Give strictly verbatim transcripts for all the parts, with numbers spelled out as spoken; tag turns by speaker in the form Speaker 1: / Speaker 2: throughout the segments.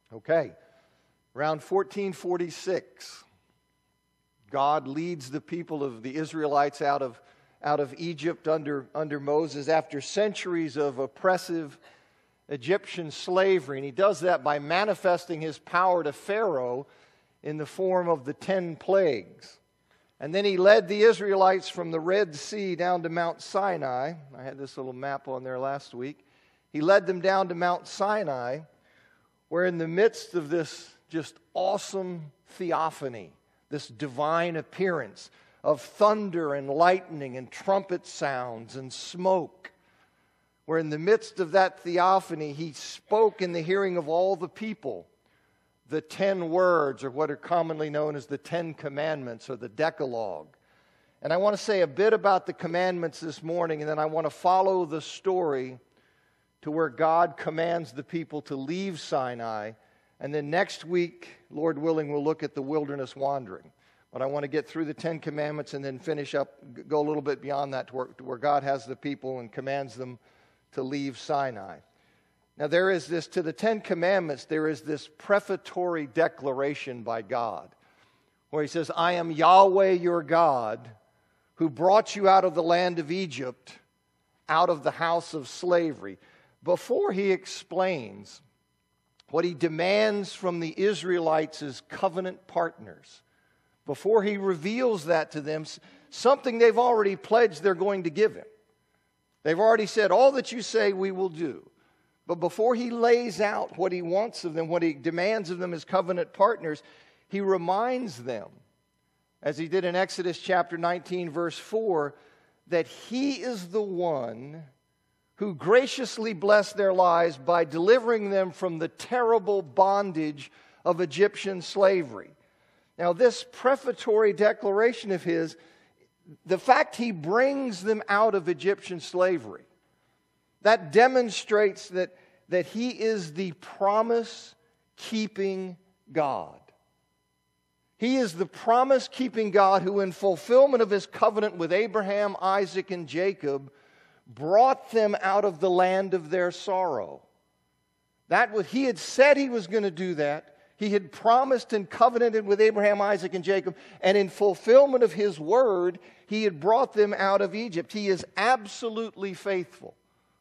Speaker 1: Okay, around fourteen forty-six, God leads the people of the Israelites out of, out of Egypt under, under Moses after centuries of oppressive Egyptian slavery. And he does that by manifesting his power to Pharaoh in the form of the ten plagues. And then he led the Israelites from the Red Sea down to Mount Sinai. I had this little map on there last week. He led them down to Mount Sinai, where in the midst of this just awesome theophany, this divine appearance of thunder and lightning and trumpet sounds and smoke, where in the midst of that theophany, he spoke in the hearing of all the people the ten words, or what are commonly known as the Ten Commandments, or the Decalogue. And I want to say a bit about the commandments this morning, and then I want to follow the story to where God commands the people to leave Sinai. And then next week, Lord willing, we'll look at the wilderness wandering. But I want to get through the Ten Commandments and then finish up, go a little bit beyond that to where, to where God has the people and commands them to leave Sinai. Now there is this, to the Ten Commandments, there is this prefatory declaration by God, where he says, I am Yahweh your God, who brought you out of the land of Egypt, out of the house of slavery. Before he explains what he demands from the Israelites as covenant partners, before he reveals that to them, something they've already pledged they're going to give him. They've already said, all that you say we will do. But before he lays out what he wants of them, what he demands of them as covenant partners, he reminds them, as he did in Exodus chapter nineteen, verse four, that he is the one who graciously blessed their lives by delivering them from the terrible bondage of Egyptian slavery. Now, this prefatory declaration of his, the fact he brings them out of Egyptian slavery, that demonstrates that, that he is the promise-keeping God. He is the promise-keeping God who, in fulfillment of his covenant with Abraham, Isaac, and Jacob, brought them out of the land of their sorrow. That was, he had said he was going to do that. He had promised and covenanted with Abraham, Isaac, and Jacob, and in fulfillment of his word, he had brought them out of Egypt. He is absolutely faithful,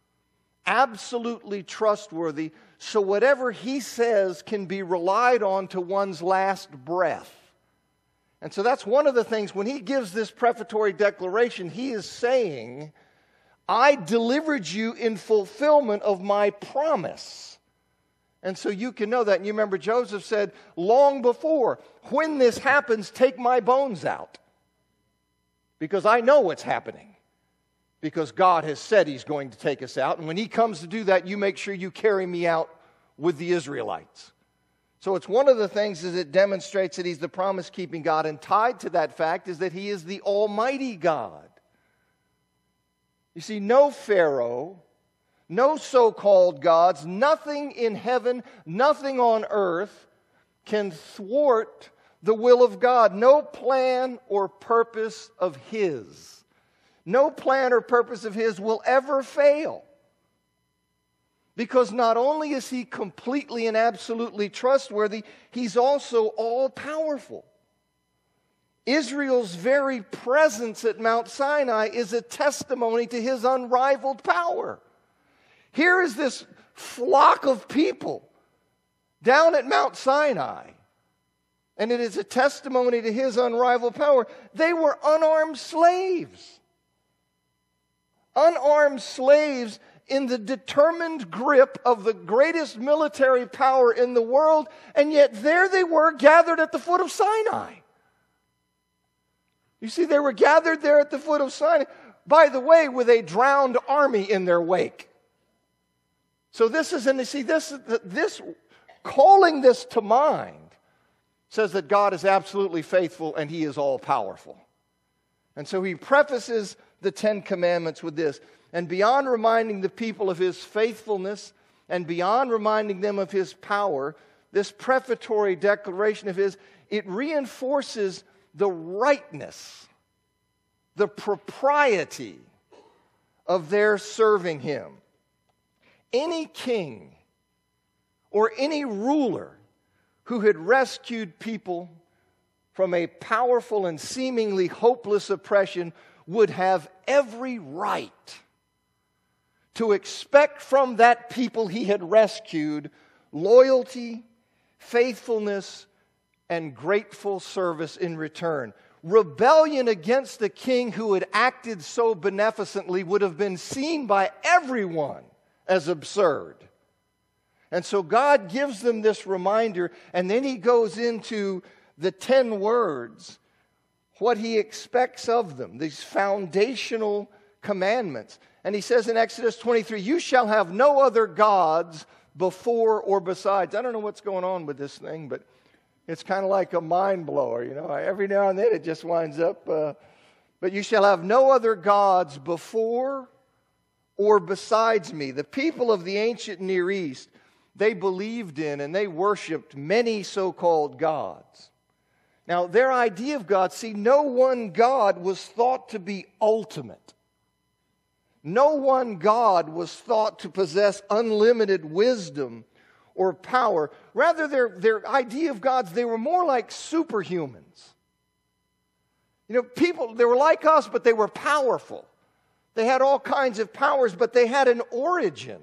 Speaker 1: absolutely trustworthy, so whatever he says can be relied on to one's last breath. And so that's one of the things, when he gives this prefatory declaration, he is saying, I delivered you in fulfillment of my promise. And so you can know that. And you remember Joseph said, long before, when this happens, take my bones out. Because I know what's happening. Because God has said he's going to take us out. And when he comes to do that, you make sure you carry me out with the Israelites. So it's one of the things is it demonstrates that he's the promise-keeping God. And tied to that fact is that he is the Almighty God. You see, no Pharaoh, no so-called gods, nothing in heaven, nothing on earth can thwart the will of God. No plan or purpose of his. No plan or purpose of his will ever fail. Because not only is he completely and absolutely trustworthy, he's also all-powerful. Israel's very presence at Mount Sinai is a testimony to his unrivaled power. Here is this flock of people down at Mount Sinai, and it is a testimony to his unrivaled power. They were unarmed slaves. Unarmed slaves in the determined grip of the greatest military power in the world, and yet there they were gathered at the foot of Sinai. You see, they were gathered there at the foot of Sinai, by the way, with a drowned army in their wake. So this is, and you see, this, this, calling this to mind says that God is absolutely faithful and he is all-powerful. And so he prefaces the Ten Commandments with this. And beyond reminding the people of his faithfulness and beyond reminding them of his power, this prefatory declaration of his, it reinforces the rightness, the propriety of their serving him. Any king or any ruler who had rescued people from a powerful and seemingly hopeless oppression, would have every right to expect from that people he had rescued loyalty, faithfulness, and grateful service in return. Rebellion against the king who had acted so beneficently would have been seen by everyone as absurd. And so God gives them this reminder, and then he goes into the ten words, what he expects of them, these foundational commandments. And he says in Exodus twenty-three, you shall have no other gods before or besides. I don't know what's going on with this thing, but it's kind of like a mind blower, you know. Every now and then it just winds up. Uh, but you shall have no other gods before or besides me. The people of the ancient Near East, they believed in and they worshiped many so-called gods. Now, their idea of God, see, no one God was thought to be ultimate. No one God was thought to possess unlimited wisdom or power. Rather, their, their idea of gods, they were more like superhumans. You know, people, they were like us, but they were powerful. They had all kinds of powers, but they had an origin.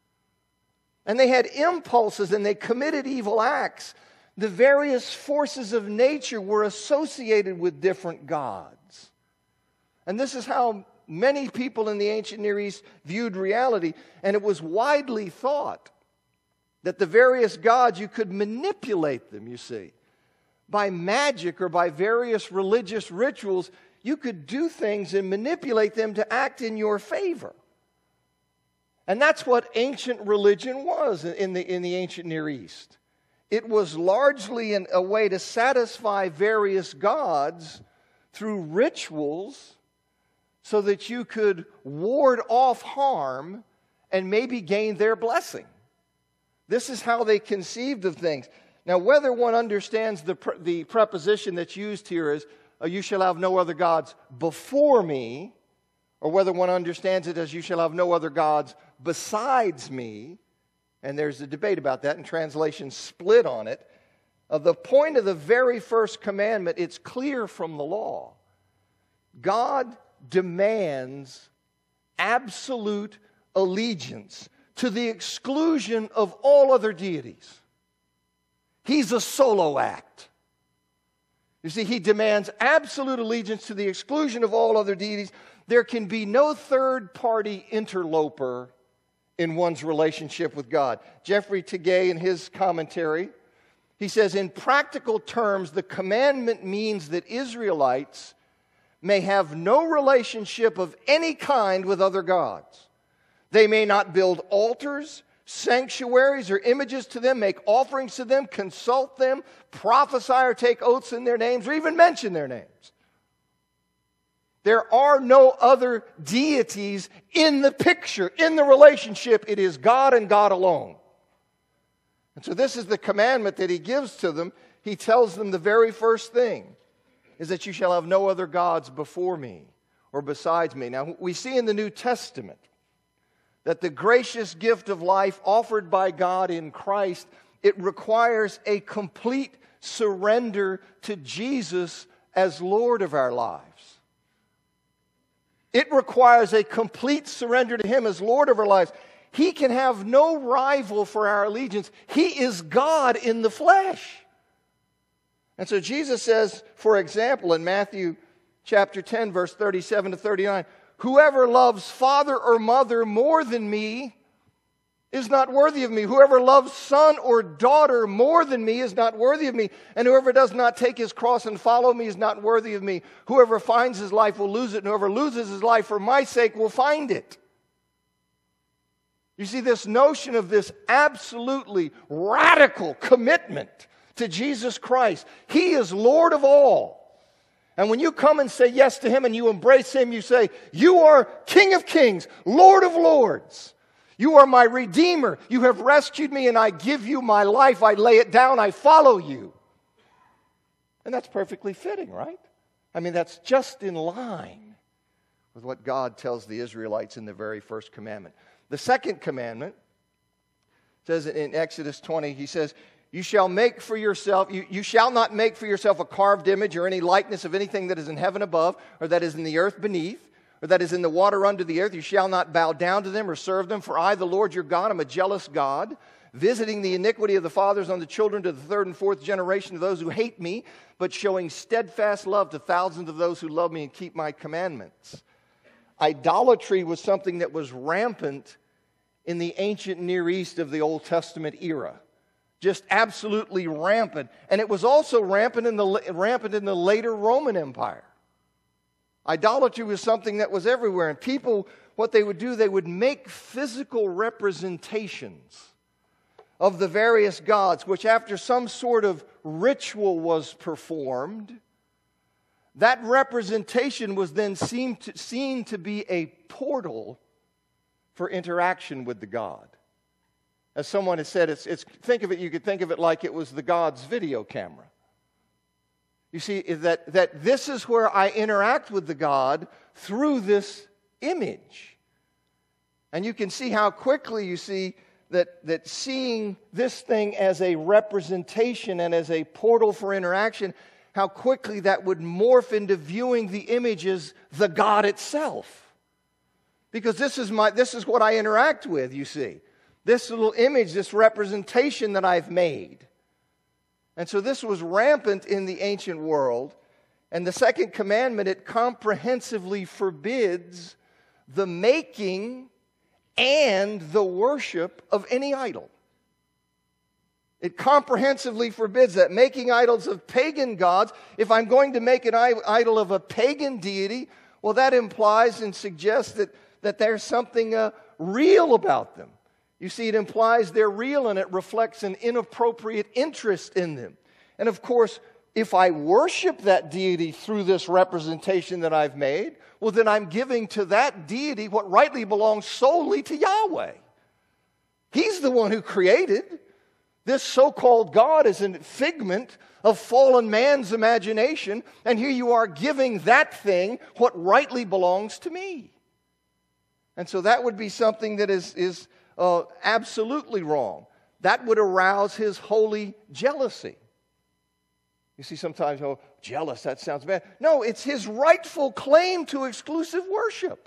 Speaker 1: And they had impulses, and they committed evil acts. The various forces of nature were associated with different gods. And this is how many people in the ancient Near East viewed reality. And it was widely thought that the various gods, you could manipulate them, you see. By magic or by various religious rituals, you could do things and manipulate them to act in your favor. And that's what ancient religion was in the, in the ancient Near East. It was largely an, a way to satisfy various gods through rituals so that you could ward off harm and maybe gain their blessing. This is how they conceived of things. Now, whether one understands the, pre- the preposition that's used here is, oh, you shall have no other gods before me, or whether one understands it as you shall have no other gods besides me, and there's a debate about that, and translations split on it. Uh, the point of the very first commandment, it's clear from the law. God demands absolute allegiance to the exclusion of all other deities. He's a solo act. You see, he demands absolute allegiance to the exclusion of all other deities. There can be no third-party interloper in one's relationship with God. Jeffrey Tegay, in his commentary, he says, in practical terms, the commandment means that Israelites may have no relationship of any kind with other gods. They may not build altars, sanctuaries, or images to them, make offerings to them, consult them, prophesy or take oaths in their names, or even mention their names. There are no other deities in the picture, in the relationship. It is God and God alone. And so this is the commandment that he gives to them. He tells them the very first thing is that you shall have no other gods before me or besides me. Now, we see in the New Testament that the gracious gift of life offered by God in Christ, it requires a complete surrender to Jesus as Lord of our lives. It requires a complete surrender to him as Lord of our lives. He can have no rival for our allegiance. He is God in the flesh. And so Jesus says, for example, in Matthew chapter ten, verse thirty-seven to thirty-nine, whoever loves father or mother more than me is not worthy of me. Whoever loves son or daughter more than me is not worthy of me. And whoever does not take his cross and follow me is not worthy of me. Whoever finds his life will lose it, and whoever loses his life for my sake will find it. You see, this notion of this absolutely radical commitment to Jesus Christ. He is Lord of all. And when you come and say yes to him and you embrace him, you say, you are King of kings, Lord of lords. You are my Redeemer. You have rescued me, and I give you my life. I lay it down. I follow you. And that's perfectly fitting, right? I mean, that's just in line with what God tells the Israelites in the very first commandment. The second commandment says in Exodus twenty, he says, You shall make for yourself, you, you shall not make for yourself a carved image or any likeness of anything that is in heaven above, or that is in the earth beneath, or that is in the water under the earth. You shall not bow down to them or serve them, for I, the Lord your God, am a jealous God, visiting the iniquity of the fathers on the children to the third and fourth generation of those who hate me, but showing steadfast love to thousands of those who love me and keep my commandments. Idolatry was something that was rampant in the ancient Near East of the Old Testament era. Just absolutely rampant. And it was also rampant in the, rampant in the later Roman Empire. Idolatry was something that was everywhere. And people, what they would do, they would make physical representations of the various gods, which after some sort of ritual was performed, that representation was then seen to, seen to be a portal for interaction with the god. As someone has said, it's, it's, think of it, you could think of it like it was the god's video camera. You see, that, that this is where I interact with the god through this image. And you can see how quickly, you see, that, that seeing this thing as a representation and as a portal for interaction, how quickly that would morph into viewing the image as the God itself. Because this is my, this is what I interact with, you see. This little image, this representation that I've made. And so this was rampant in the ancient world. And the second commandment, it comprehensively forbids the making and the worship of any idol. It comprehensively forbids that. Making idols of pagan gods. If I'm going to make an idol of a pagan deity, well, that implies and suggests that, that there's something uh, real about them. You see, it implies they're real and it reflects an inappropriate interest in them. And of course, if I worship that deity through this representation that I've made, well, then I'm giving to that deity what rightly belongs solely to Yahweh. He's the one who created. This so-called God is a figment of fallen man's imagination, and here you are giving that thing what rightly belongs to me. And so that would be something that is, is uh, absolutely wrong. That would arouse his holy jealousy. You see, sometimes, oh, jealous, that sounds bad. No, it's his rightful claim to exclusive worship.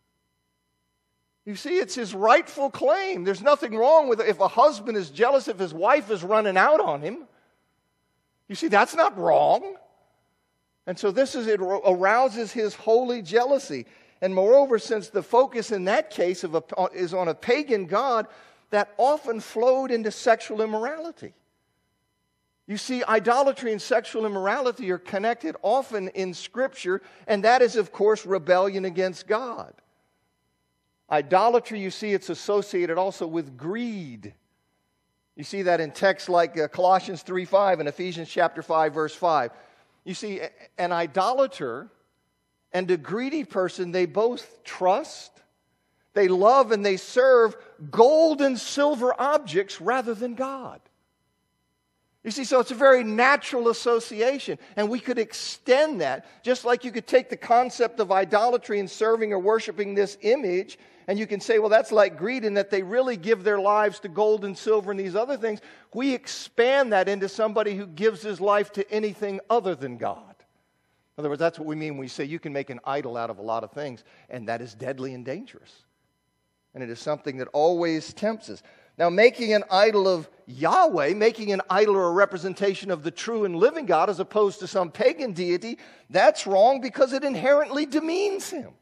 Speaker 1: You see, it's his rightful claim. There's nothing wrong with it. If a husband is jealous if his wife is running out on him, you see, that's not wrong. And so this is, it arouses his holy jealousy. And moreover, since the focus in that case of a, is on a pagan god, that often flowed into sexual immorality. You see, idolatry and sexual immorality are connected often in Scripture, and that is, of course, rebellion against God. Idolatry, you see, it's associated also with greed. You see that in texts like uh, Colossians three five and Ephesians chapter five, verse five. You see, an idolater and a greedy person, they both trust, they love, and they serve gold and silver objects rather than God. You see, so it's a very natural association, and we could extend that, just like you could take the concept of idolatry and serving or worshiping this image, and you can say, well, that's like greed in that they really give their lives to gold and silver and these other things. We expand that into somebody who gives his life to anything other than God. In other words, that's what we mean when we say you can make an idol out of a lot of things, and that is deadly and dangerous. And it is something that always tempts us. Now, making an idol of Yahweh, making an idol or a representation of the true and living God as opposed to some pagan deity, that's wrong because it inherently demeans him.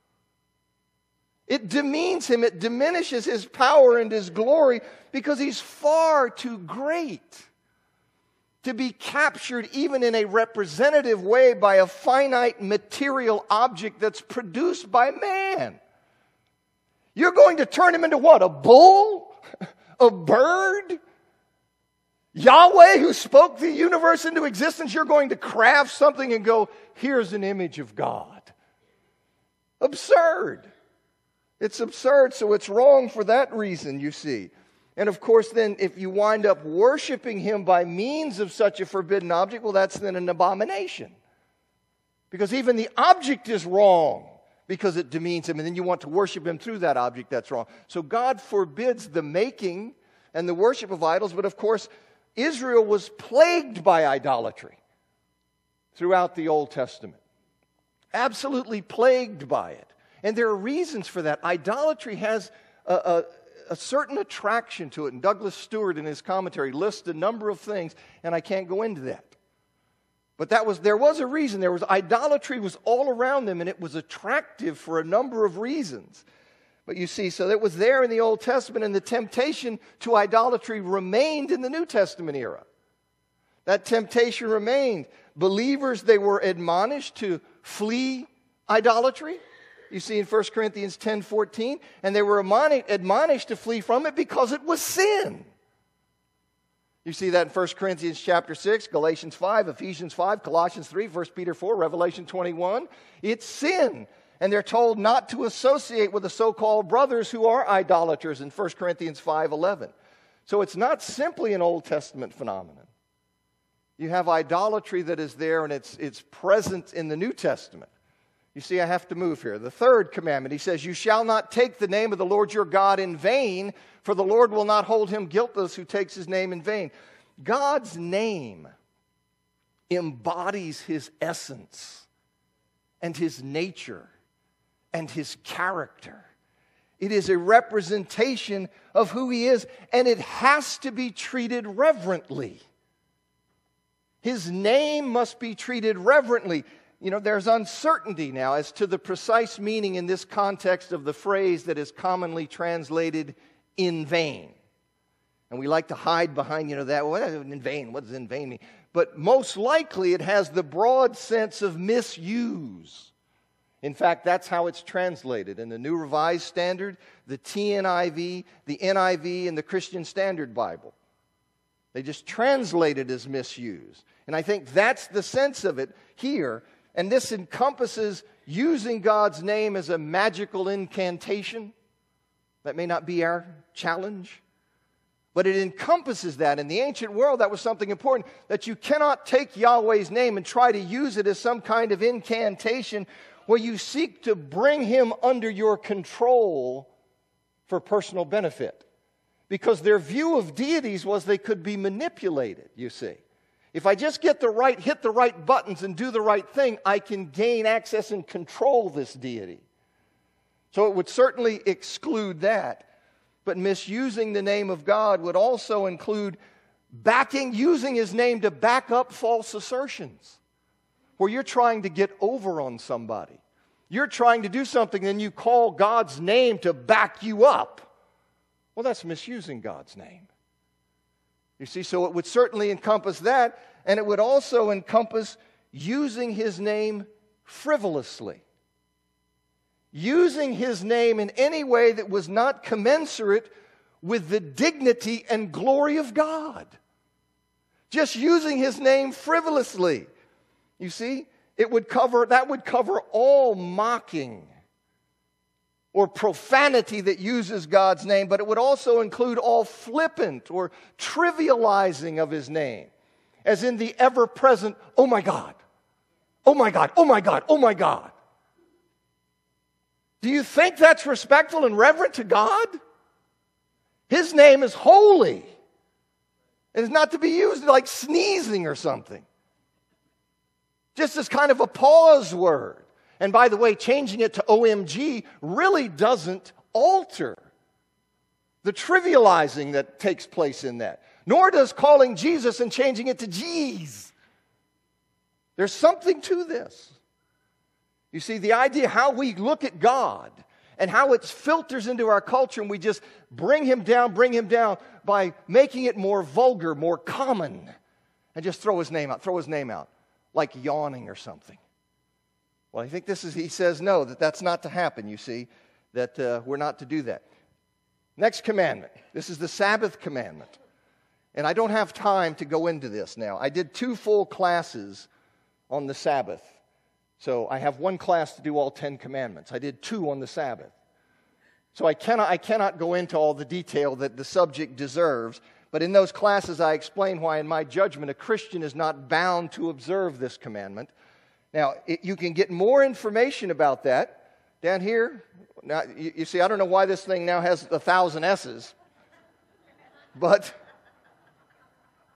Speaker 1: It demeans him. It diminishes his power and his glory because he's far too great to be captured even in a representative way by a finite material object that's produced by man. You're going to turn him into what? A bull? A bird? Yahweh, who spoke the universe into existence, you're going to craft something and go, here's an image of God. Absurd. It's absurd, so it's wrong for that reason, you see. And of course, then, if you wind up worshiping him by means of such a forbidden object, well, that's then an abomination. Because even the object is wrong because it demeans him, and then you want to worship him through that object, that's wrong. So God forbids the making and the worship of idols, but of course, Israel was plagued by idolatry throughout the Old Testament. Absolutely plagued by it. And there are reasons for that. Idolatry has a, a, a certain attraction to it. And Douglas Stewart in his commentary lists a number of things, and I can't go into that. But that was there was a reason. There was idolatry was all around them, and it was attractive for a number of reasons. But you see, so it was there in the Old Testament, and the temptation to idolatry remained in the New Testament era. That temptation remained. Believers, they were admonished to flee idolatry. You see in First Corinthians ten fourteen, and they were admonished to flee from it because it was sin. You see that in First Corinthians chapter six, Galatians five, Ephesians five, Colossians three, First Peter four, Revelation twenty-one. It's sin. And they're told not to associate with the so-called brothers who are idolaters in First Corinthians five eleven. So it's not simply an Old Testament phenomenon. You have idolatry that is there, and it's, it's present in the New Testament. You see, I have to move here. The third commandment, he says, you shall not take the name of the Lord your God in vain, for the Lord will not hold him guiltless who takes his name in vain. God's name embodies his essence and his nature and his character. It is a representation of who he is, and it has to be treated reverently. His name must be treated reverently. You know, there's uncertainty now as to the precise meaning in this context of the phrase that is commonly translated in vain. And we like to hide behind, you know, that, well, in vain, what does in vain mean? But most likely it has the broad sense of misuse. In fact, that's how it's translated in the New Revised Standard, the T N I V, the N I V, and the Christian Standard Bible. They just translate it as misuse. And I think that's the sense of it here. And this encompasses using God's name as a magical incantation. That may not be our challenge. But it encompasses that. In the ancient world, that was something important. That you cannot take Yahweh's name and try to use it as some kind of incantation where you seek to bring him under your control for personal benefit. Because their view of deities was they could be manipulated, you see. If I just get the right, hit the right buttons and do the right thing, I can gain access and control this deity. So it would certainly exclude that. But misusing the name of God would also include backing, using his name to back up false assertions. Where you're trying to get over on somebody. You're trying to do something and you call God's name to back you up. Well, that's misusing God's name. You see, so it would certainly encompass that, and it would also encompass using his name frivolously. Using his name in any way that was not commensurate with the dignity and glory of God. Just using his name frivolously. You see, it would cover, that would cover all mocking or profanity that uses God's name, but it would also include all flippant or trivializing of his name, as in the ever-present, oh my God, oh my God, oh my God, oh my God. Do you think that's respectful and reverent to God? His name is holy. It is not to be used like sneezing or something. Just as kind of a pause word. And by the way, changing it to O M G really doesn't alter the trivializing that takes place in that. Nor does calling Jesus and changing it to Jeez. There's something to this. You see, the idea how we look at God and how it filters into our culture, and we just bring him down, bring him down by making it more vulgar, more common, and just throw his name out, throw his name out, like yawning or something. Well, I think this is, he says no, that that's not to happen, you see, that uh, we're not to do that. Next commandment. This is the Sabbath commandment. And I don't have time to go into this now. I did two full classes on the Sabbath. So I have one class to do all Ten Commandments. I did two on the Sabbath. So I cannot, I cannot go into all the detail that the subject deserves. But in those classes I explain why, in my judgment, a Christian is not bound to observe this commandment. Now, it, you can get more information about that down here. Now, you, you see, I don't know why this thing now has a thousand S's. But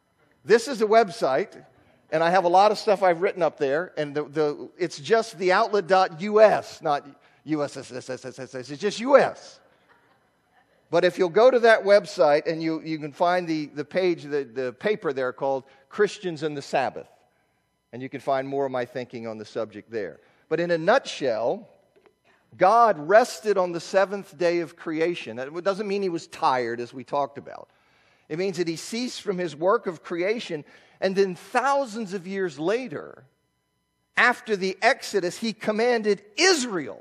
Speaker 1: This is a website, and I have a lot of stuff I've written up there, and the, the it's just the outlet dot U S, not U S S S S S S S, it's just U S. But if you'll go to that website, and you, you can find the, the page, the, the paper there called Christians and the Sabbath, and you can find more of my thinking on the subject there. But in a nutshell, God rested on the seventh day of creation. It doesn't mean he was tired, as we talked about. It means that he ceased from his work of creation, and then thousands of years later, after the Exodus, he commanded Israel.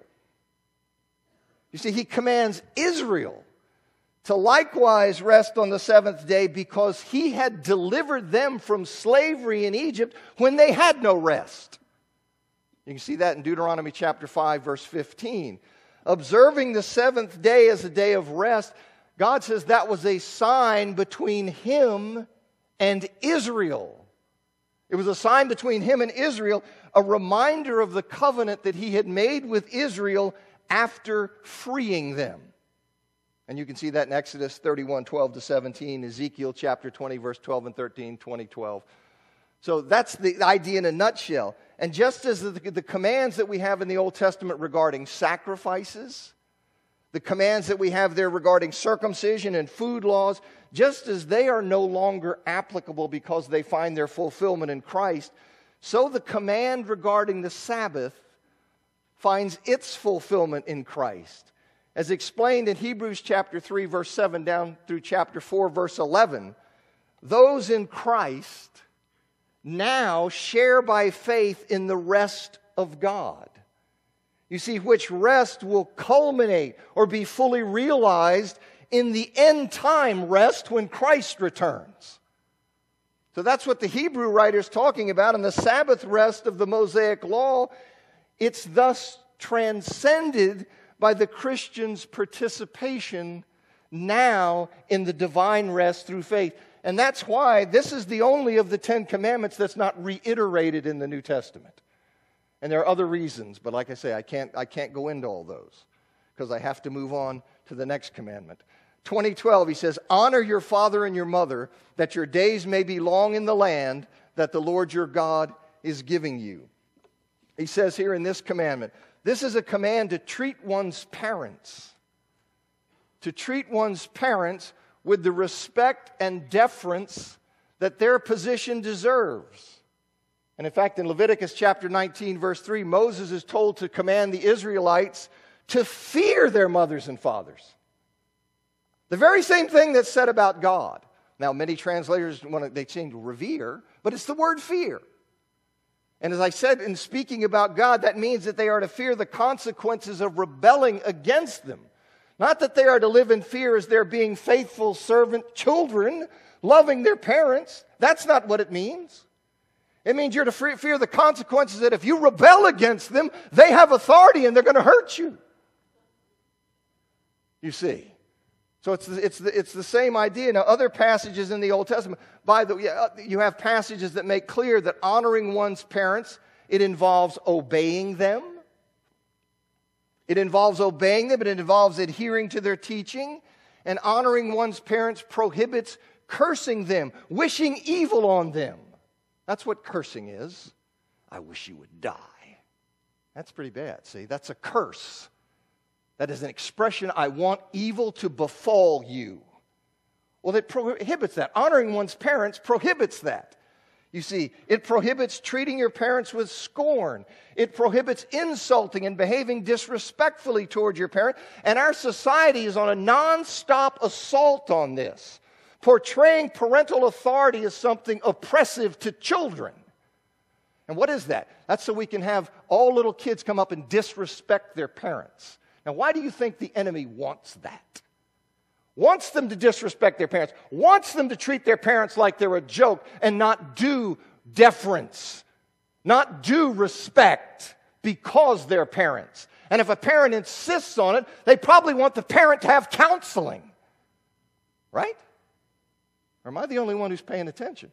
Speaker 1: You see, he commands Israel to likewise rest on the seventh day because he had delivered them from slavery in Egypt when they had no rest. You can see that in Deuteronomy chapter five, verse fifteen. Observing the seventh day as a day of rest, God says that was a sign between him and Israel. It was a sign between him and Israel, a reminder of the covenant that he had made with Israel after freeing them. And you can see that in Exodus thirty-one, twelve to seventeen, Ezekiel chapter twenty, verse twelve and thirteen, twenty, twelve. So that's the idea in a nutshell. And just as the, the commands that we have in the Old Testament regarding sacrifices, the commands that we have there regarding circumcision and food laws, just as they are no longer applicable because they find their fulfillment in Christ, so the command regarding the Sabbath finds its fulfillment in Christ. As explained in Hebrews chapter three, verse seven, down through chapter four, verse eleven, those in Christ now share by faith in the rest of God. You see, which rest will culminate or be fully realized in the end time rest when Christ returns. So that's what the Hebrew writer's talking about. In the Sabbath rest of the Mosaic law, it's thus transcended by the Christian's participation now in the divine rest through faith. And that's why this is the only of the Ten Commandments that's not reiterated in the New Testament. And there are other reasons, but like I say, I can't, I can't go into all those because I have to move on to the next commandment. twenty twelve, he says, honor your father and your mother, that your days may be long in the land that the Lord your God is giving you. He says here in this commandment, this is a command to treat one's parents. To treat one's parents with the respect and deference that their position deserves. And in fact, in Leviticus chapter nineteen, verse three, Moses is told to command the Israelites to fear their mothers and fathers. The very same thing that's said about God. Now, many translators, want to, they change revere, but it's the word fear. And as I said, in speaking about God, that means that they are to fear the consequences of rebelling against them. Not that they are to live in fear as they're being faithful servant children, loving their parents. That's not what it means. It means you're to fear the consequences that if you rebel against them, they have authority and they're going to hurt you. You see. So it's the, it's the, it's the same idea. Now, other passages in the Old Testament, by the way, you have passages that make clear that honoring one's parents, it involves obeying them. It involves obeying them, but it involves adhering to their teaching. And honoring one's parents prohibits cursing them, wishing evil on them. That's what cursing is. I wish you would die. That's pretty bad, see? That's a curse. That is an expression, I want evil to befall you. Well, that prohibits that. Honoring one's parents prohibits that. You see, it prohibits treating your parents with scorn. It prohibits insulting and behaving disrespectfully toward your parent. And our society is on a non-stop assault on this, portraying parental authority as something oppressive to children. And what is that? That's so we can have all little kids come up and disrespect their parents. Now, why do you think the enemy wants that? Wants them to disrespect their parents, wants them to treat their parents like they're a joke and not do deference, not do respect because they're parents. And if a parent insists on it, they probably want the parent to have counseling. Right? Or am I the only one who's paying attention?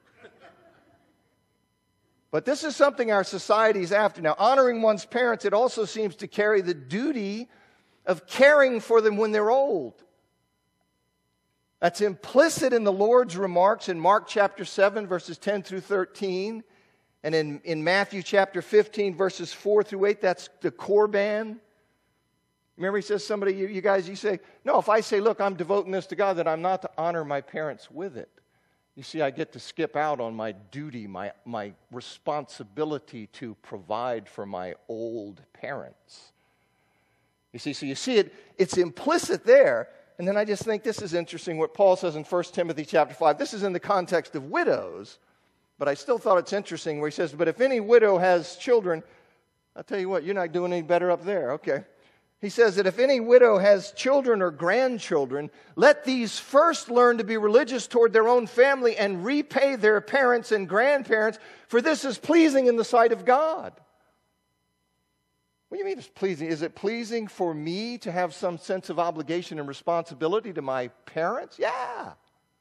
Speaker 1: But this is something our society is after. Now, honoring one's parents, it also seems to carry the duty of caring for them when they're old. That's implicit in the Lord's remarks in Mark chapter seven, verses ten through thirteen. And in, in Matthew chapter fifteen, verses four through eight, that's the Korban. Remember, he says, somebody, you, you guys, you say, no, if I say, look, I'm devoting this to God, that I'm not to honor my parents with it. You see, I get to skip out on my duty, my, my responsibility to provide for my old parents. You see, so you see it, it's implicit there. And then I just think this is interesting, what Paul says in First Timothy chapter five. This is in the context of widows, but I still thought it's interesting where he says, but if any widow has children, I'll tell you what, you're not doing any better up there. Okay. He says that if any widow has children or grandchildren, let these first learn to be religious toward their own family and repay their parents and grandparents, for this is pleasing in the sight of God. What do you mean it's pleasing? Is it pleasing for me to have some sense of obligation and responsibility to my parents? Yeah.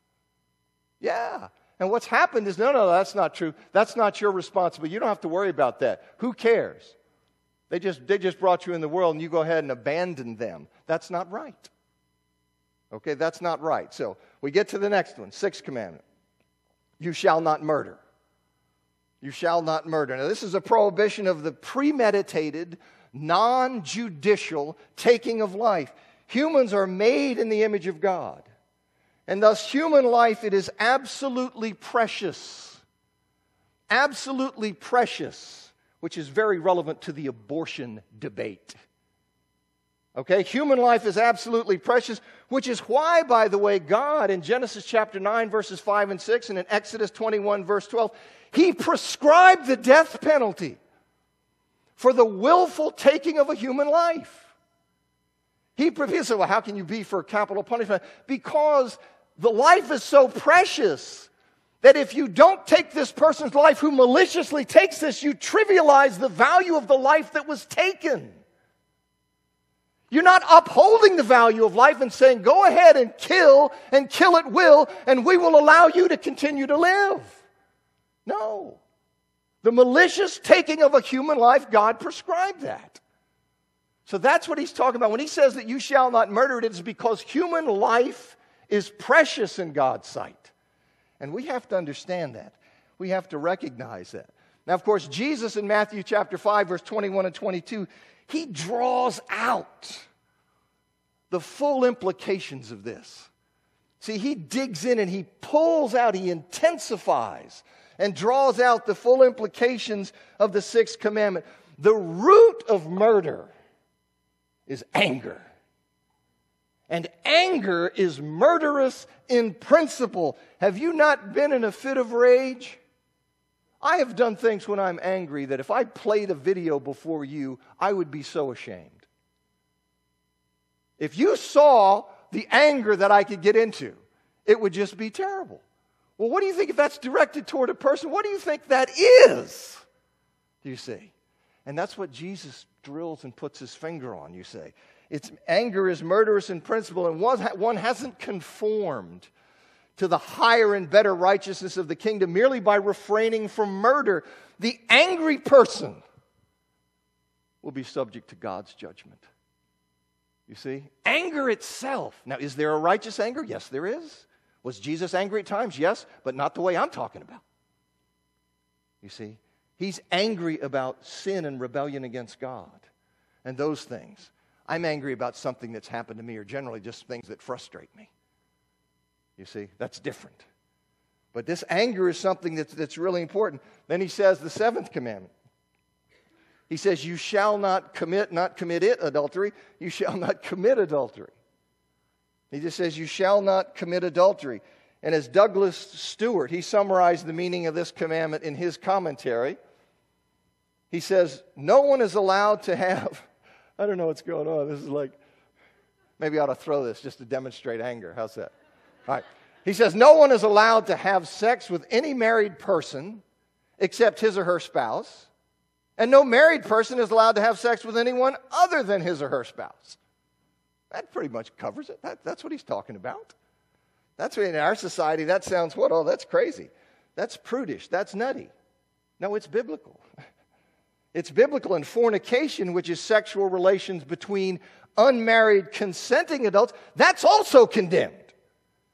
Speaker 1: Yeah. And what's happened is, no, no, that's not true. That's not your responsibility. You don't have to worry about that. Who cares? They just, they just brought you in the world and you go ahead and abandon them. That's not right. Okay, that's not right. So we get to the next one, sixth commandment. You shall not murder. You shall not murder. Now this is a prohibition of the premeditated, non-judicial taking of life. Humans are made in the image of God. And thus human life, it is absolutely precious. Absolutely precious. Which is very relevant to the abortion debate. Okay, human life is absolutely precious, which is why, by the way, God in Genesis chapter nine, verses five and six, and in Exodus twenty-one, verse twelve, He prescribed the death penalty for the willful taking of a human life. He said, well, how can you be for capital punishment? Because the life is so precious that if you don't take this person's life who maliciously takes this, you trivialize the value of the life that was taken. You're not upholding the value of life and saying, go ahead and kill, and kill at will, and we will allow you to continue to live. No. The malicious taking of a human life, God prescribed that. So that's what he's talking about. When he says that you shall not murder, it is because human life is precious in God's sight. And we have to understand that. We have to recognize that. Now, of course, Jesus in Matthew chapter five, verse twenty-one and twenty-two, he draws out the full implications of this. See, he digs in and he pulls out, he intensifies and draws out the full implications of the sixth commandment. The root of murder is anger. And anger is murderous in principle. Have you not been in a fit of rage? I have done things when I'm angry that if I played a video before you, I would be so ashamed. If you saw the anger that I could get into, it would just be terrible. Well, what do you think if that's directed toward a person? What do you think that is? Do you see? And that's what Jesus drills and puts his finger on, you say. It's anger is murderous in principle, and one, one hasn't conformed to the higher and better righteousness of the kingdom merely by refraining from murder. The angry person will be subject to God's judgment. You see? Anger itself. Now, is there a righteous anger? Yes, there is. Was Jesus angry at times? Yes, but not the way I'm talking about. You see? He's angry about sin and rebellion against God and those things. I'm angry about something that's happened to me, or generally just things that frustrate me. You see, that's different. But this anger is something that's, that's really important. Then he says the seventh commandment. He says, you shall not commit, not commit it, adultery. You shall not commit adultery. He just says, you shall not commit adultery. And as Douglas Stewart, he summarized the meaning of this commandment in his commentary. He says, no one is allowed to have... I don't know what's going on. This is like, maybe I ought to throw this just to demonstrate anger. How's that? All right. He says, no one is allowed to have sex with any married person except his or her spouse. And no married person is allowed to have sex with anyone other than his or her spouse. That pretty much covers it. That, that's what he's talking about. That's what in our society, that sounds what? Oh, that's crazy. That's prudish. That's nutty. No, it's biblical. It's biblical. In fornication, which is sexual relations between unmarried consenting adults, that's also condemned.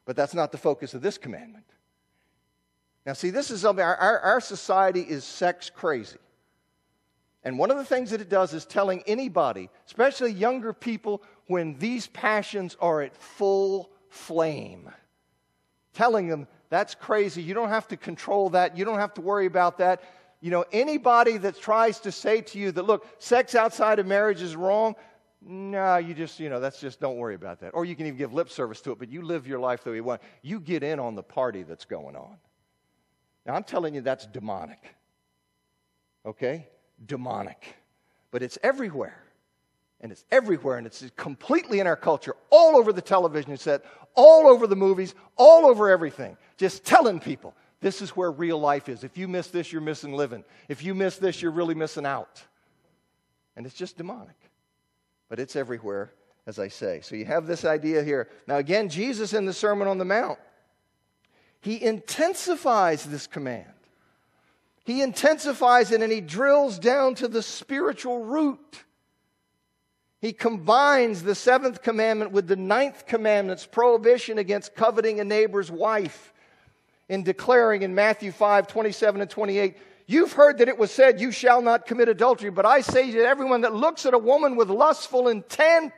Speaker 1: But that's not the focus of this commandment. Now see, this is something, our, our, our society is sex crazy. And one of the things that it does is telling anybody, especially younger people, when these passions are at full flame, telling them, that's crazy, you don't have to control that, you don't have to worry about that. You know, anybody that tries to say to you that, look, sex outside of marriage is wrong, no, you just, you know, that's just, don't worry about that. Or you can even give lip service to it, but you live your life the way you want. You get in on the party that's going on. Now, I'm telling you, that's demonic. Okay? Demonic. But it's everywhere. And it's everywhere, and it's completely in our culture, all over the television set, all over the movies, all over everything. Just telling people, this is where real life is. If you miss this, you're missing living. If you miss this, you're really missing out. And it's just demonic. But it's everywhere, as I say. So you have this idea here. Now again, Jesus in the Sermon on the Mount, he intensifies this command. He intensifies it, and he drills down to the spiritual root. He combines the seventh commandment with the ninth commandment's prohibition against coveting a neighbor's wife in declaring in Matthew five, twenty-seven and twenty-eight, you've heard that it was said, you shall not commit adultery, but I say to everyone that looks at a woman with lustful intent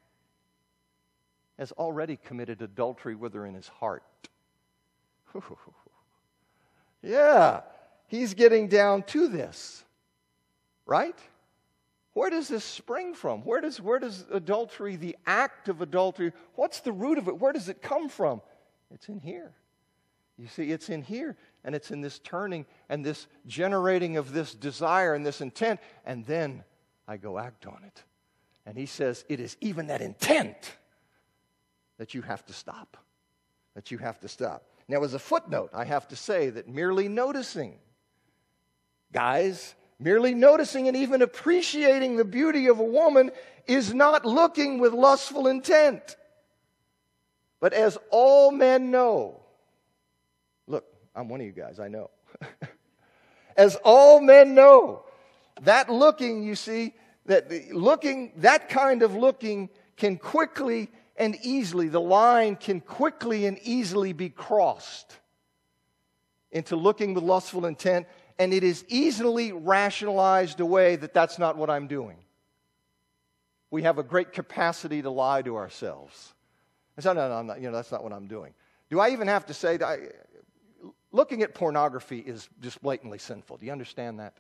Speaker 1: has already committed adultery with her in his heart. Yeah, he's getting down to this, right? Where does this spring from? Where does, where does adultery, the act of adultery, what's the root of it? Where does it come from? It's in here. You see, it's in here, and it's in this turning and this generating of this desire and this intent, and then I go act on it. And he says, it is even that intent that you have to stop, that you have to stop. Now, as a footnote, I have to say that merely noticing, guys, merely noticing and even appreciating the beauty of a woman is not looking with lustful intent. But as all men know, look, I'm one of you guys, I know. As all men know, that looking, you see, that looking, that kind of looking can quickly and easily, the line can quickly and easily be crossed into looking with lustful intent, and it is easily rationalized away that that's not what I'm doing. We have a great capacity to lie to ourselves. I say, no, no, I'm not, you know, that's not what I'm doing. Do I even have to say that I, looking at pornography is just blatantly sinful? Do you understand that?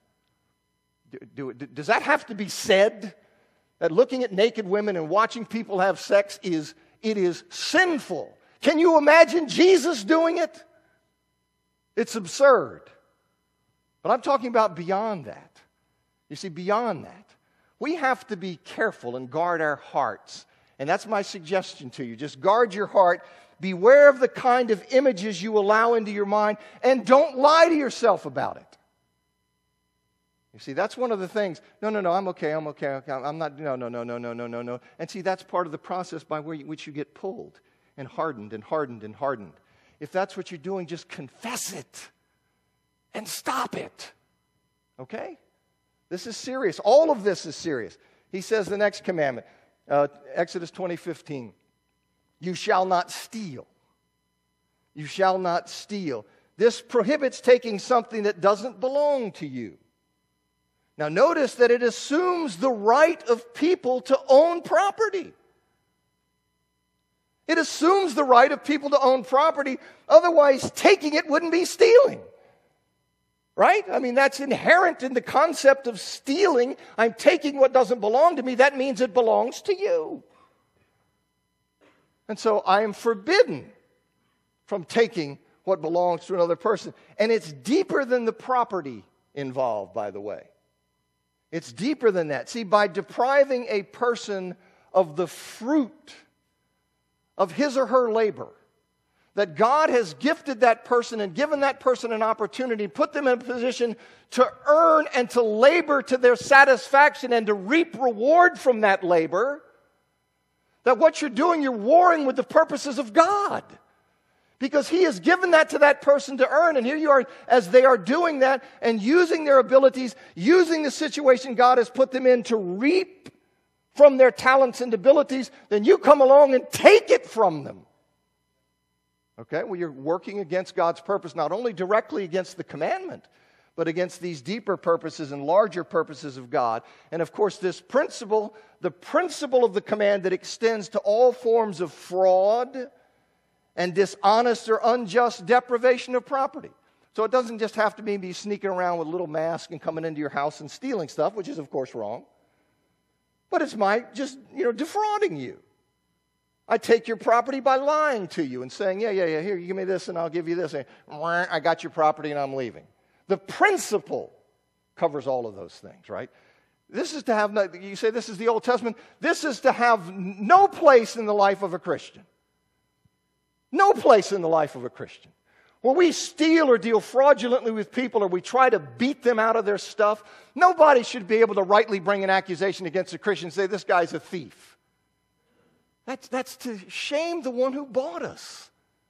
Speaker 1: Do, do, does that have to be said? That looking at naked women and watching people have sex is, it is sinful. Can you imagine Jesus doing it? It's absurd. But I'm talking about beyond that. You see, beyond that, we have to be careful and guard our hearts. And that's my suggestion to you. Just guard your heart. Beware of the kind of images you allow into your mind, and don't lie to yourself about it. You see, that's one of the things. No, no, no, I'm okay, I'm okay, okay I'm not, no, no, no, no, no, no, no, no. And see, that's part of the process by which you get pulled and hardened and hardened and hardened. If that's what you're doing, just confess it and stop it. Okay? This is serious. All of this is serious. He says the next commandment, uh, Exodus twenty fifteen, you shall not steal. You shall not steal. This prohibits taking something that doesn't belong to you. Now notice that it assumes the right of people to own property. It assumes the right of people to own property. Otherwise, taking it wouldn't be stealing. Right? I mean, that's inherent in the concept of stealing. I'm taking what doesn't belong to me. That means it belongs to you. And so I am forbidden from taking what belongs to another person. And it's deeper than the property involved, by the way. It's deeper than that. See, by depriving a person of the fruit of his or her labor, that God has gifted that person and given that person an opportunity, put them in a position to earn and to labor to their satisfaction and to reap reward from that labor, that what you're doing, you're warring with the purposes of God. Because He has given that to that person to earn. And here you are, as they are doing that and using their abilities, using the situation God has put them in to reap from their talents and abilities, then you come along and take it from them. Okay? Well, you're working against God's purpose, not only directly against the commandment, but against these deeper purposes and larger purposes of God. And of course, this principle, the principle of the command that extends to all forms of fraud and dishonest or unjust deprivation of property. So it doesn't just have to mean be sneaking around with a little mask and coming into your house and stealing stuff, which is of course wrong. But it's my just, you know, defrauding you. I take your property by lying to you and saying, yeah, yeah, yeah, here, you give me this and I'll give you this. And I got your property and I'm leaving. The principle covers all of those things, right? This is to have, no, you say this is the Old Testament. This is to have no place in the life of a Christian. No place in the life of a Christian. Where we steal or deal fraudulently with people or we try to beat them out of their stuff, nobody should be able to rightly bring an accusation against a Christian and say, this guy's a thief. That's, that's to shame the one who bought us.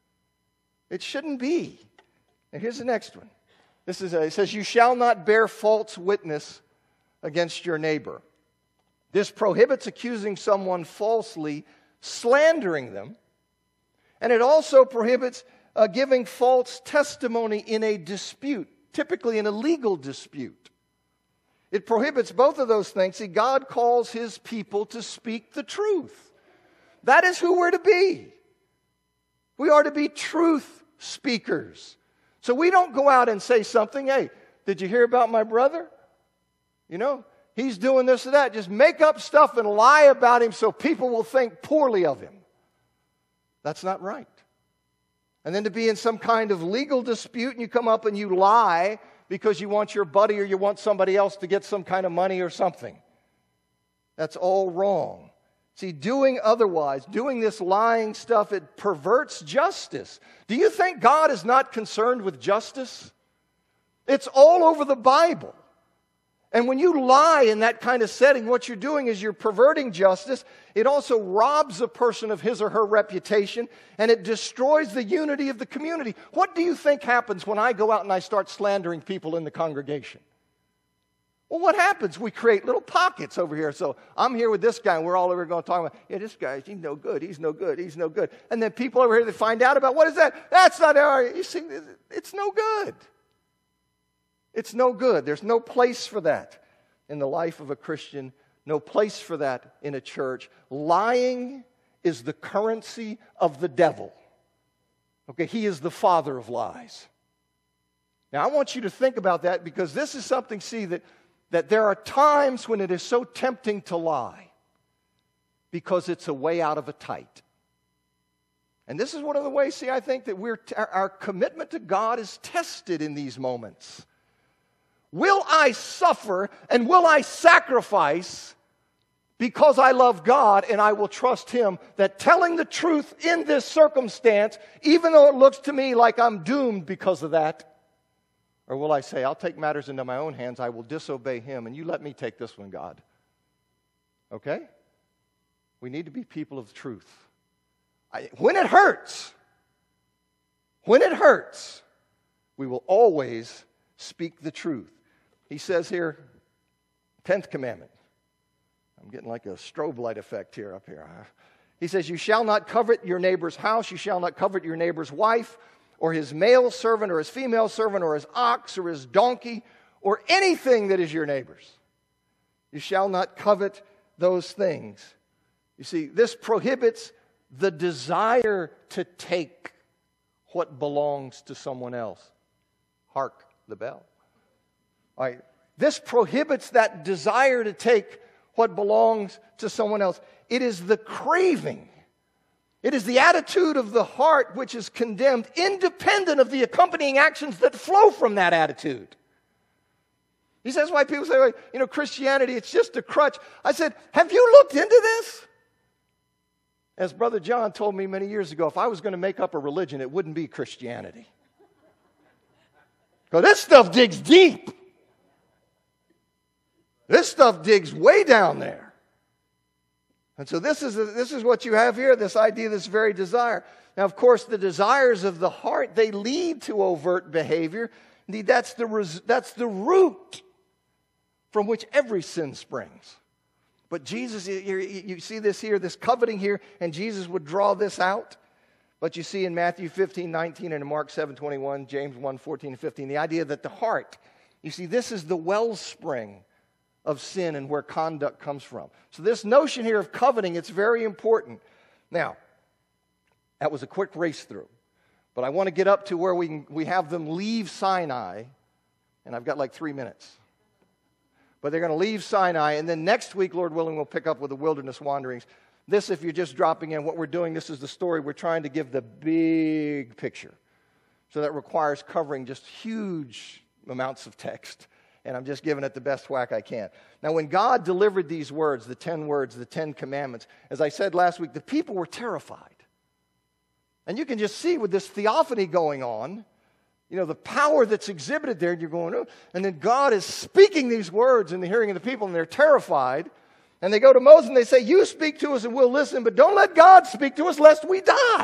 Speaker 1: It shouldn't be. And here's the next one. This is a, it says, you shall not bear false witness against your neighbor. This prohibits accusing someone falsely, slandering them. And it also prohibits uh, giving false testimony in a dispute, typically in a legal dispute. It prohibits both of those things. See, God calls his people to speak the truth. That is who we're to be. We are to be truth speakers. So we don't go out and say something, hey, did you hear about my brother? You know, he's doing this or that. Just make up stuff and lie about him so people will think poorly of him. That's not right. And then to be in some kind of legal dispute and you come up and you lie because you want your buddy or you want somebody else to get some kind of money or something. That's all wrong. See, doing otherwise, doing this lying stuff, it perverts justice. Do you think God is not concerned with justice? It's all over the Bible. And when you lie in that kind of setting, what you're doing is you're perverting justice. It also robs a person of his or her reputation, and it destroys the unity of the community. What do you think happens when I go out and I start slandering people in the congregation? Well, what happens? We create little pockets over here. So I'm here with this guy, and we're all over going to talk about, yeah, this guy, he's no good, he's no good, he's no good. And then people over here, they find out about, what is that? That's not our, you see, it's no good. It's no good. There's no place for that in the life of a Christian, no place for that in a church. Lying is the currency of the devil. Okay, he is the father of lies. Now, I want you to think about that because this is something, see, that, that there are times when it is so tempting to lie because it's a way out of a tight. And this is one of the ways, see, I think that we're t- our commitment to God is tested in these moments. Will I suffer and will I sacrifice because I love God and I will trust him that telling the truth in this circumstance, even though it looks to me like I'm doomed because of that, or will I say, I'll take matters into my own hands, I will disobey him, and you let me take this one, God. Okay? We need to be people of truth. I, when it hurts, when it hurts, we will always speak the truth. He says here, tenth commandment. I'm getting like a strobe light effect here up here. He says, you shall not covet your neighbor's house, you shall not covet your neighbor's wife, or his male servant, or his female servant, or his ox, or his donkey, or anything that is your neighbor's. You shall not covet those things. You see, this prohibits the desire to take what belongs to someone else. Hark the bell. All right. This prohibits that desire to take what belongs to someone else. It is the craving. It is the attitude of the heart which is condemned, independent of the accompanying actions that flow from that attitude. He says why people say, well, you know, Christianity, it's just a crutch. I said, have you looked into this? As Brother John told me many years ago, if I was going to make up a religion, it wouldn't be Christianity. Because this stuff digs deep. This stuff digs way down there. And so this is, this is what you have here, this idea, this very desire. Now, of course, the desires of the heart, they lead to overt behavior. Indeed, that's the, res, that's the root from which every sin springs. But Jesus, you see this here, this coveting here, and Jesus would draw this out. But you see in Matthew fifteen nineteen and in Mark seven twenty-one, James one fourteen and fifteen, the idea that the heart, you see, this is the wellspring of sin and where conduct comes from. So this notion here of coveting, it's very important. Now, that was a quick race through. But I want to get up to where we can, we have them leave Sinai, and I've got like three minutes. But they're going to leave Sinai, and then next week, Lord willing, we'll pick up with the wilderness wanderings. This, if you're just dropping in, what we're doing, this is the story. We're trying to give the big picture. So that requires covering just huge amounts of text. And I'm just giving it the best whack I can. Now, when God delivered these words, the ten words, the Ten Commandments, as I said last week, the people were terrified. And you can just see with this theophany going on, you know, the power that's exhibited there, and you're going, oh. And then God is speaking these words in the hearing of the people, and they're terrified. And they go to Moses and they say, you speak to us and we'll listen, but don't let God speak to us lest we die.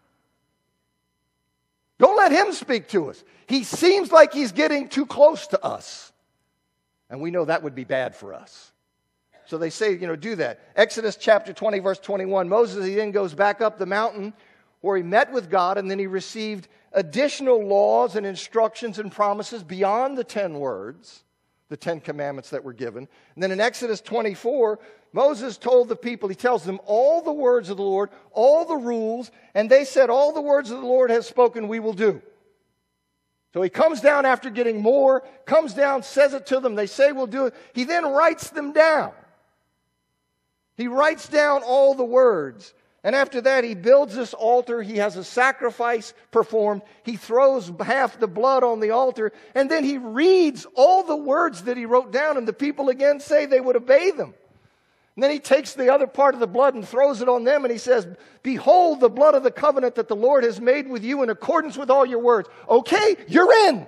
Speaker 1: Don't let him speak to us. He seems like he's getting too close to us. And we know that would be bad for us. So they say, you know, do that. Exodus chapter twenty, verse twenty-one. Moses, he then goes back up the mountain where he met with God, and then he received additional laws and instructions and promises beyond the ten words, the Ten Commandments that were given. And then in Exodus twenty-four, Moses told the people, he tells them all the words of the Lord, all the rules, and they said, all the words of the Lord has spoken, we will do. So he comes down after getting more, comes down, says it to them, they say we'll do it. He then writes them down. He writes down all the words. And after that, he builds this altar. He has a sacrifice performed. He throws half the blood on the altar. And then he reads all the words that he wrote down. And the people again say they would obey them. And then he takes the other part of the blood and throws it on them. And he says, behold the blood of the covenant that the Lord has made with you in accordance with all your words. Okay, you're in.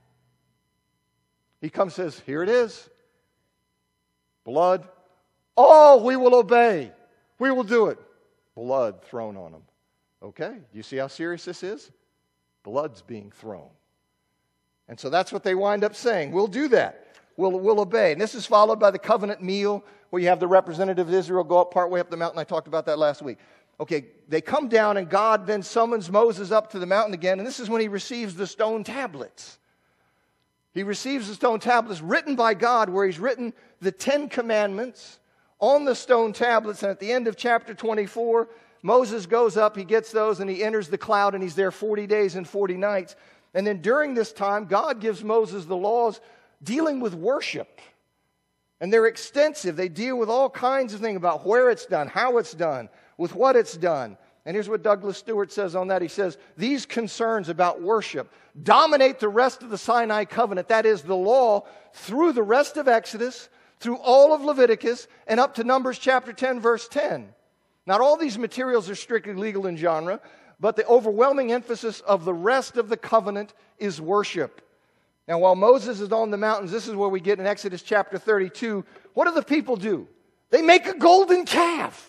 Speaker 1: He comes and says, here it is. Blood. Oh, we will obey. We will do it. Blood thrown on them. Okay, you see how serious this is? Blood's being thrown. And so that's what they wind up saying. We'll do that. We'll, we'll obey. And this is followed by the covenant meal, where you have the representative of Israel go up partway up the mountain. I talked about that last week. Okay, they come down, and God then summons Moses up to the mountain again. And this is when he receives the stone tablets. He receives the stone tablets written by God, where he's written the Ten Commandments on the stone tablets. And at the end of chapter twenty-four, Moses goes up, he gets those, and he enters the cloud, and he's there forty days and forty nights. And then during this time, God gives Moses the laws dealing with worship. And they're extensive. They deal with all kinds of things about where it's done, how it's done, with what it's done. And here's what Douglas Stewart says on that. He says, these concerns about worship dominate the rest of the Sinai covenant. That is, the law through the rest of Exodus, through all of Leviticus, and up to Numbers chapter ten, verse ten. Not all these materials are strictly legal in genre, but the overwhelming emphasis of the rest of the covenant is worship. Now, while Moses is on the mountains, this is where we get in Exodus chapter thirty-two. What do the people do? They make a golden calf.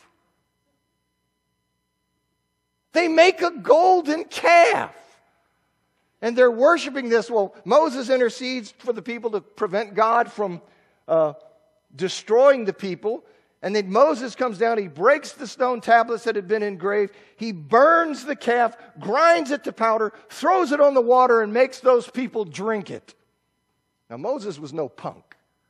Speaker 1: They make a golden calf. And they're worshiping this. Well, Moses intercedes for the people to prevent God from uh, destroying the people. And then Moses comes down, he breaks the stone tablets that had been engraved, he burns the calf, grinds it to powder, throws it on the water, and makes those people drink it. Now, Moses was no punk.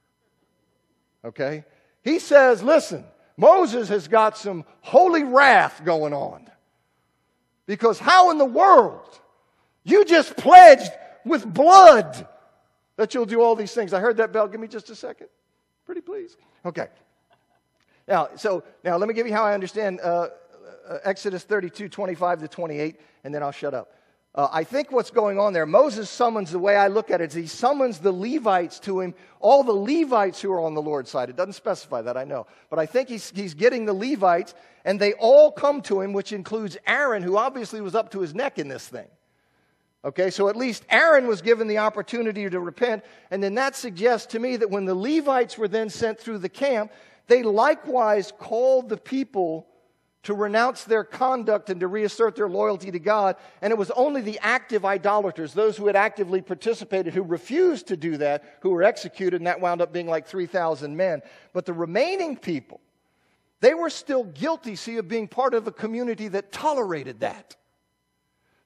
Speaker 1: Okay? He says, listen, Moses has got some holy wrath going on. Because how in the world? You just pledged with blood that you'll do all these things. I heard that bell. Give me just a second. Pretty please. Okay. Now, so now let me give you how I understand uh, uh, Exodus thirty-two, twenty-five to twenty-eight, and then I'll shut up. Uh, I think what's going on there, Moses summons, the way I look at it, is he summons the Levites to him, all the Levites who are on the Lord's side. It doesn't specify that, I know. But I think he's, he's getting the Levites, and they all come to him, which includes Aaron, who obviously was up to his neck in this thing. Okay, so at least Aaron was given the opportunity to repent, and then that suggests to me that when the Levites were then sent through the camp, they likewise called the people to renounce their conduct and to reassert their loyalty to God. And it was only the active idolaters, those who had actively participated, who refused to do that, who were executed, and that wound up being like three thousand men. But the remaining people, they were still guilty, see, of being part of a community that tolerated that.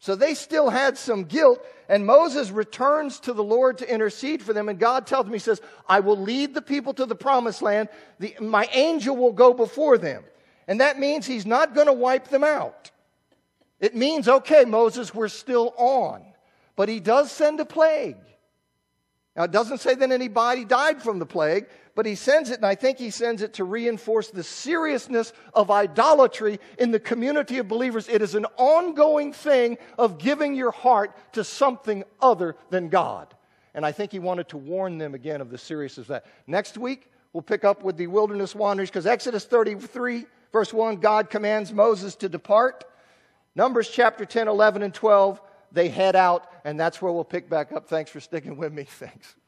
Speaker 1: So they still had some guilt, and Moses returns to the Lord to intercede for them, and God tells him, he says, I will lead the people to the promised land. The, my angel will go before them. And that means he's not going to wipe them out. It means, okay, Moses, we're still on. But he does send a plague. Now, it doesn't say that anybody died from the plague, but he sends it, and I think he sends it to reinforce the seriousness of idolatry in the community of believers. It is an ongoing thing of giving your heart to something other than God. And I think he wanted to warn them again of the seriousness of that. Next week, we'll pick up with the wilderness wanderers, because Exodus thirty-three, verse one, God commands Moses to depart. Numbers chapter ten, eleven, and twelve, they head out, and that's where we'll pick back up. Thanks for sticking with me. Thanks.